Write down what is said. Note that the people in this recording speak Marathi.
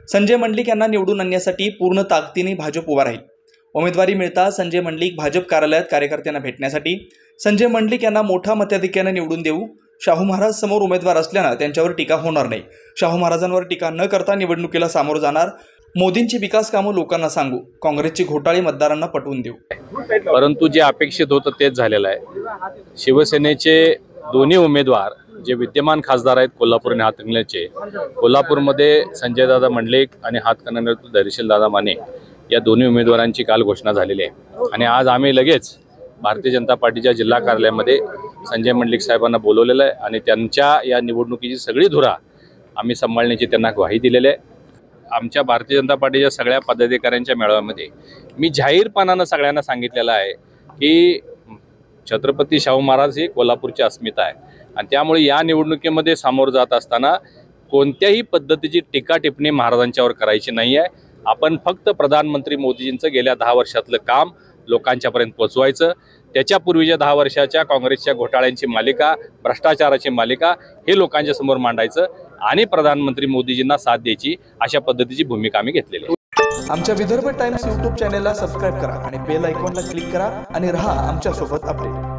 संजय मंडलिक यांना निवडून आणण्यासाठी पूर्ण ताकदीने भाजप उभा राहील। उमेदवारी मिळता संजय मंडलिक भाजप कार्यालयात कार्यकर्त्यांना भेटण्यासाठी संजय मंडलिक यांना मोठा मताधिक्याने निवडून देऊ। शाहू महाराज समोर उमेदवार असल्याने त्यांच्यावर टीका होणार नाही। शाहू महाराजांवर टीका न करता निवडणुकीला सामोरं जाणार। मोदींची विकास कामं लोकांना सांगू, काँग्रेसची घोटाळे मतदारांना पटवून देऊ। परंतु जे अपेक्षित होतं तेच झालेलं आहे। शिवसेनेचे दोन्ही उमेदवार जे विद्यमान खासदार आहेत कोल्हापूर आणि हातकणंगलेचे, कोल्हापूरमध्ये संजयदादा मंडलिक आणि हातकणंगलेत धैर्यशीलदादा माने या दोन्ही उमेदवारांची काल घोषणा झालेली आहे आणि आज आम्ही लगेच भारतीय जनता पार्टीच्या जिल्हा कार्यालयामध्ये संजय मंडलिक साहेबांना बोलवलेलं आहे आणि त्यांच्या या निवडणुकीची सगळी धुरा आम्ही सांभाळण्याची त्यांना ग्वाही दिलेली आहे। आमच्या भारतीय जनता पार्टीच्या सगळ्या पदाधिकाऱ्यांच्या मेळाव्यामध्ये मी जाहीरपणानं सगळ्यांना सांगितलेलं आहे की छत्रपती शाहू महाराज ही कोल्हापूरची अस्मिता आहे आणि त्यामुळे या निवडणुकीमध्ये सामोरं जात असताना कोणत्याही पद्धतीची टीका टिप्पणी महाराजांच्यावर करायची नाही आहे। आपण फक्त प्रधानमंत्री मोदीजींचं गेल्या 10 वर्षातलं काम लोकांच्यापर्यंत पोहोचवायचं, त्याच्यापूर्वीच्या 10 वर्षाच्या काँग्रेसच्या घोटाळ्यांची मालिका, भ्रष्टाचाराची मालिका हे लोकांच्या समोर मांडायचं आणि प्रधानमंत्री मोदीजींना साथ द्यायची अशा पद्धतीची भूमिका आम्ही घेतलेली आहे। आमच्या विदर्भ टाइम्स YouTube चॅनेलला सबस्क्राइब करा आणि बेल आयकॉनला क्लिक करा आणि रहा आमच्या सोबत अपडेट।